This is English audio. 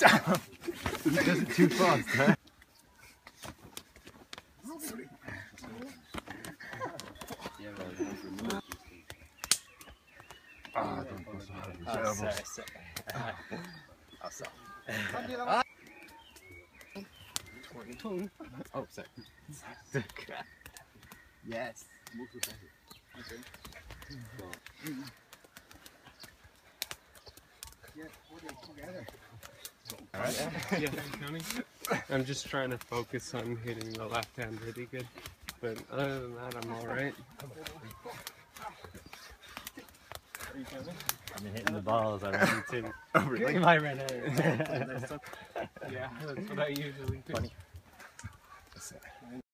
He does it too fast, huh? Ah, don't go so hard. Oh, sorry. Oh, sorry. Oh, sorry. Yes. Alright. Yeah, counting. I'm just trying to focus on hitting the left hand really good. But other than that, I'm alright. I've been hitting the balls already too. Oh, really? You might run out. Yeah, that's what I usually do.